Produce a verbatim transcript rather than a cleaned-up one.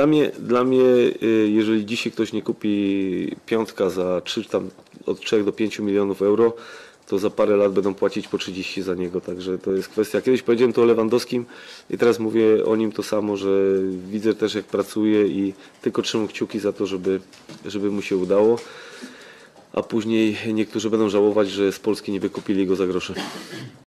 Dla mnie, dla mnie, jeżeli dzisiaj ktoś nie kupi piątka za trzy, tam od trzech do pięciu milionów euro, to za parę lat będą płacić po trzydzieści za niego, także to jest kwestia. Kiedyś powiedziałem to o Lewandowskim i teraz mówię o nim to samo, że widzę też jak pracuje i tylko trzymam kciuki za to, żeby, żeby mu się udało, a później niektórzy będą żałować, że z Polski nie wykupili go za grosze.